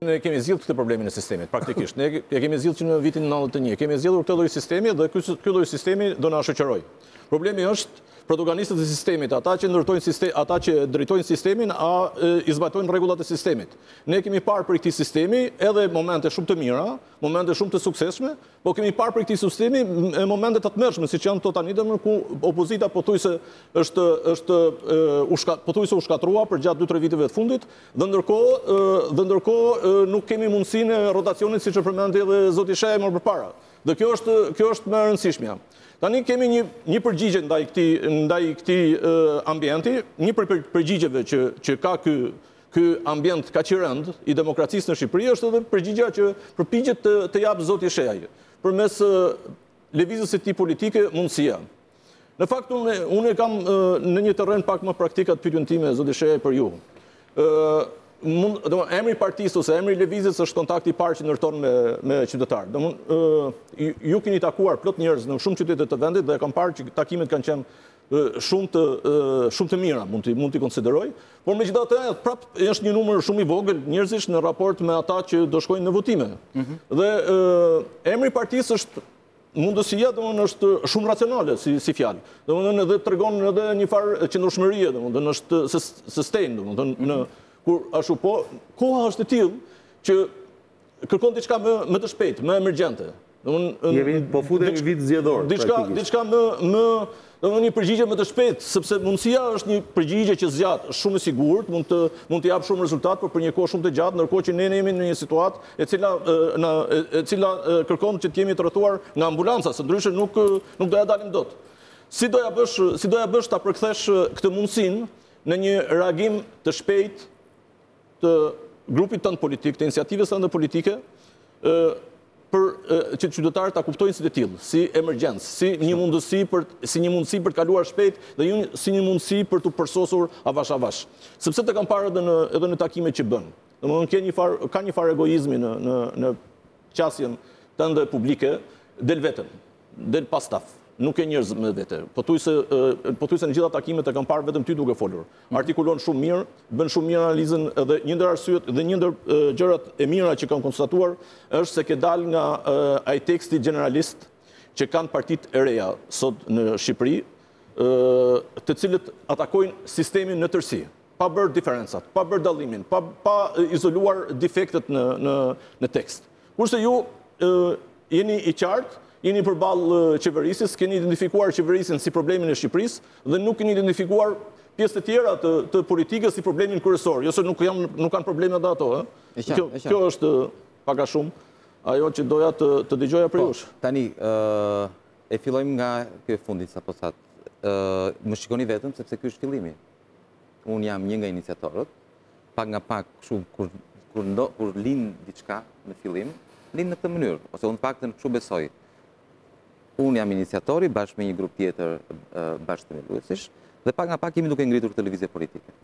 Ne kemi zgjidhur këtë problemin e sistemit, praktikisht. Ne e kemi zgjidhur që në vitin 91. Kemi zgjidhur këtë lloj sistemi dhe ky lloj sistemi do na shoqëroj. Problemi është protagonistët e sistemit, ata që ata që drejtojnë sistemin, i zbatojnë rregullat e sistemit. Ne kemi parë për këtij sistemi edhe momente shumë të mira, momente shumë të suksesshme, po kemi parë për këtij sistemi momente të tmerrshme, siç janë këto tani ku opozita pothuajse pothuajse u shkatrua për gjatë 2-3 viteve të fundit, dhe ndërkohë nuk kemi mundësinë e rotacionit siç e përmendi edhe zoti Sheha më përpara. Dhe kjo është më e rëndësishmja. Tani kemi një përgjigje ndaj këtij ambienti, një përgjigjeve që ka ky ambient kaq i rënd i demokracisë në Shqipëri është edhe përgjigja që përpiqet të japë zoti Shehaj përmes lëvizjes së tij politike mundësia. Në fakt unë kam në një terren pak më praktikat pyetjen time zoti Shehaj për ju. Emri partisë ose emri lëvizjes është kontakti i parë që ndërton me qytetarë. Ju keni takuar plot njerëz në shumë qytete të vendit dhe kam parë që takimet kanë qenë shumë të mira, mund t'i konsideroj, por megjithatë prapë është një numër shumë i vogël njerëzish në raport me ata që do shkojnë në votime. Dhe emri i partisë është mundësia, është shumë racionale si fjalë. Domethënë edhe tregon edhe një farë qëndrueshmërie, domethënë është sustain, domethënë kur ashtu po, koha është e tillë që kërkon diçka më të shpejtë, më emergjente. Po futemi në vit zgjedhor. Diçka një përgjigje më të shpejtë, sepse mundësia është një përgjigje që zgjat, shumë e sigurt, mund të jap shumë rezultat, por për një kohë shumë të gjatë, ndërkohë që ne jemi në një situatë e cila kërkon që të jemi të rrethuar nga ambulanca, së ndryshe nuk do ja dalim dot. Si do ja bësh ta përkthesh këtë mundësinë në një reagim të shpejtë të grupit tënd politik, të iniciativës tënde politike, për që qytetarët ta kuptojnë si të tillë, si emergjencë, si një mundësi për të kaluar shpejt dhe si një mundësi për të përsosur avash. Sepse të kam parë edhe në takimet që bën. Domethënë ka një farë egoizmi në qasjen tënde publike, del vetëm, del pa staf. Nuk e njerëz me vete. Pothuajse në gjitha takimet e kam parë vetëm ty duke folur. Artikulon shumë mirë, bën shumë mirë analizën dhe një ndër arsyet dhe një ndër gjërat e mira që kam konstatuar është se ke dal nga ai teksti generalist që kanë partitë e reja sot në Shqipëri, të cilët atakojnë sistemin në tërësi, pa bërë diferencat, pa bërë dallimin, pa izoluar defektet në tekst. Kurse ju jeni i qartë, jeni përballë qeverisjes, keni identifikuar qeverisin si problemin e Shqipërisë dhe nuk keni identifikuar pjesë të tjera të politikës si problemin kryesor, jo se nuk kanë probleme edhe ato. Kjo është pak a shumë ajo që doja të dëgjoja për jush. Tani, e fillojmë nga kjo e fundit, sapo thatë. Më shikoni vetëm, sepse kjo është fillimi. Unë jam një nga iniciatorët, pak nga pak kur lind diçka në fillim, lind në këtë mënyrë, ose unë pak të në kështu besoj. Unë jam iniciatori, bashkë me një grup tjetër bashkë të menduesish, dhe pak nga pak jemi duke ngritur televizje politike.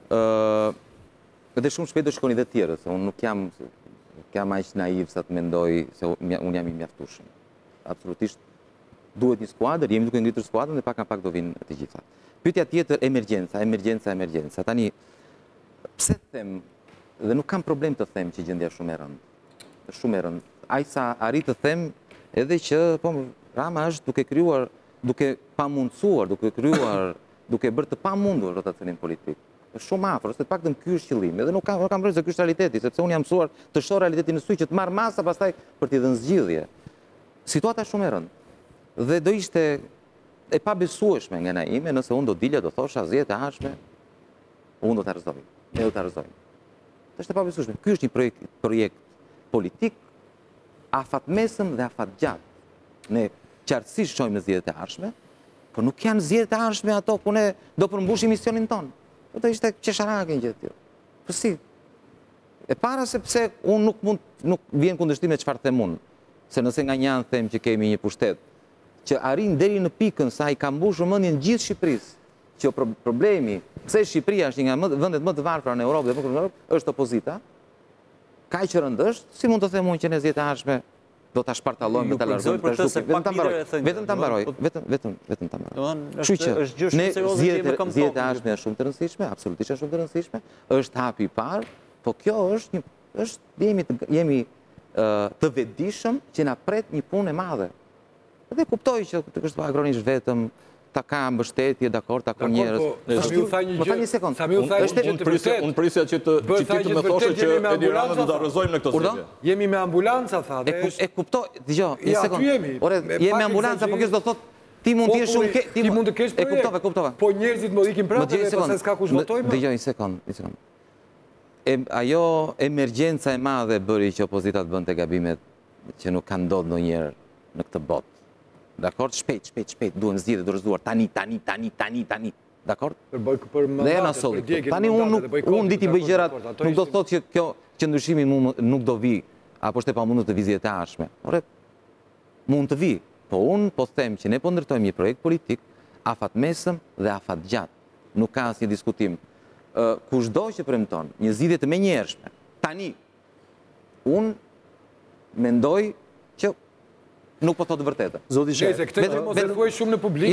Dhe shumë shpejt do shkoni dhe tjerë, se unë nuk jam aq naiv sa të mendoj se unë jam i mjaftueshëm. Absolutisht duhet një skuadër, jemi duke ngritur skuadrën dhe pak nga pak do vinë të gjitha. Pyetja tjetër, emergjenca. Tani, pse them, dhe nuk kam problem të them që gjendja shumë e rëndë. Aq sa arrit të them edhe që Rama është duke krijuar, duke pamundsuar, duke bërë të pamundur rotacionin politik. Është shumë afër, ose të paktën ky është qëllimi. Edhe nuk kam rënë se ky është realiteti, sepse unë jam mësuar të shoh realitetin në sy që të marr masa pastaj për t'i dhënë zgjidhje. Situata është shumë e rëndë. Dhe do ishte e pabesueshme nga ana ime nëse unë do dilja do thosha zgjedhjet e ardhshme, unë do ta rrezoj. Ne do ta rrezojmë. Është e pabesueshme. Ky është një projekt politik afatmesëm dhe afatgjatë. Ne qartësisht shohim në zgjedhjet e ardhshme, por nuk janë zgjedhjet e ardhshme ato ku ne do përmbushim misionin ton. Do të ishte qesharake një gjë tillë. Po si? E para sepse unë nuk vjen kundërshtim me çfarë them unë. Se nëse nga një anë them që kemi një pushtet që arrin deri në pikën sa i ka mbushur mendjen gjithë Shqipërisë, që problemi pse Shqipëria është një nga vendet më të varfra në Europë dhe në Europë është opozita. Kaq që rënd është, si mund të them unë që në zgjedhjet e ardhshme do ta shpartallojmë, do ta largojmë vetëm ta mbaroj. Kështu që ne zgjedhjet e ardhshme janë shumë të rëndësishme, absolutisht janë shumë të rëndësishme, është hapi i parë, po kjo është jemi të vetëdijshëm që na pret një punë e madhe. Dhe kuptoj që kështu agronisht vetëm ta ka mbështetje, dakord, ta ka njerëz. Samiu tha një gjë. Unë prisja që ti të më thoshe që Edi Rama do ta rrëzojmë në këtë zgjedhje. Jemi me ambulanca, tha. E kuptoj, dëgjoj, një sekond. jemi. Ore, jemi me ambulanca, po kjo do thotë ti mund të jesh shumë ti mund të kesh projekt. E kuptova. Po njerëzit më ikin prapë dhe pastaj s'ka kush votojmë. Dëgjoj një sekond. Ajo emergjenca e madhe bëri që opozita të bënte gabimet që nuk kanë ndodhur ndonjëherë në këtë botë. Dakord? Shpejt, duhen zgjidhje dorëzuar tani. Dakord? Për mandatet. Tani unë diti bëj gjërat, nuk do thotë që kjo qëndrueshimi nuk do vi, apo është e pamundur të vizjet e ardhshme. Ore, mund të vi, po unë po them që ne po ndërtojmë një projekt politik afatmesëm dhe afatgjatë. Nuk ka asnjë diskutim. Kushdo që premton një zgjidhje të menjëhershme, tani, unë mendoj që nuk po thotë vërtetë. Zoti Sheh. Këtë mos e thuaj shumë në publik.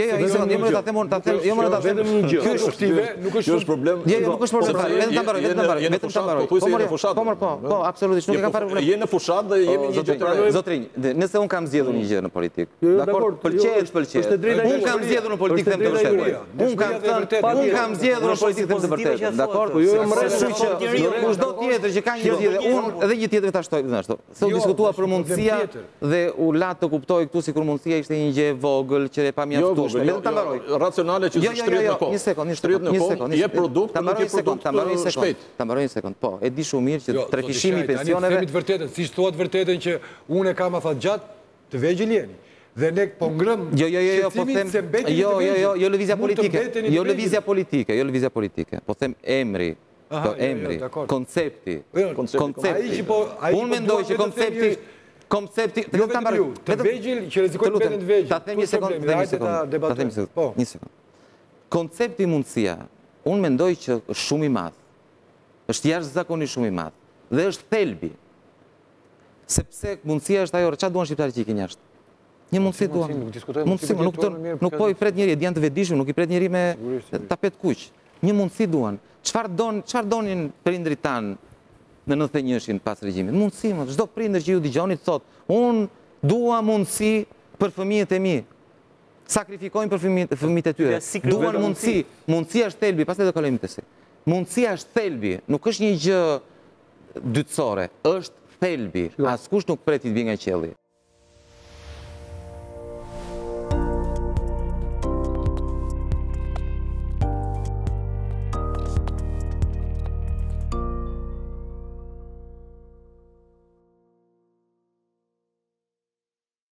Vetëm një gjë. Nuk është problem. Nuk është problem. Vetëm ta mbaroj. Po, absolutisht nuk e kam fare problem. Je në fushat dhe jemi një gjë të re. Zotrinj, nëse unë kam zgjedhur një gjë në politikë, dakord, pëlqej. Unë kam zgjedhur në politikë them të vërtetë. Unë kam zgjedhur në politikë them të vërtetë. Dakord? Kushdo tjetër që ka një zgjedhje, unë edhe një tjetër ta shtoj ashtu. Se u diskutua për mundësia dhe u la të kuptoj këtu sikur mundësia ishte një gjë e vogël që e pamjaftueshme. Vetëm ta mbaroj. Racionale që shtrihet në kohë. Një sekond. Je produkt, ta mbaroj një sekond. Ta mbaroj një sekond. Po, e di shumë mirë që trefishimi i pensioneve. Themi të vërtetën, siç thuat vërtetën që unë kam afatgjat të vegjël jeni. Dhe ne po ngrëm. Po them. Jo lëvizja politike. Po them emri. Koncepti. Unë mendoj që koncepti të vegjël që rrezikojnë veten të vegjël. Ta them një sekond. Një sekond. Koncepti mundësia, unë mendoj që është shumë i madh. Është jashtëzakonisht shumë i madh dhe është thelbi. Sepse mundësia është ajo, çfarë duan shqiptarët që ikin jashtë? Një mundësi duan. Nuk po i pret njëri, janë të vetëdijshëm, nuk i pret njëri me tapet kuq. Një mundësi duan. Çfarë donin prindrit tan në 91-shin pas regjimit? Mundësi, çdo prindër që ju dëgjoni thotë, unë dua mundësi për fëmijët e mi. Sakrifikojnë për fëmijët e tyre. Duan mundësi. Mundësia është thelbi, pastaj do kalojmë te si. Mundësia është thelbi, nuk është një gjë dytësore, është thelbi. Askush nuk pret të vijë nga qielli.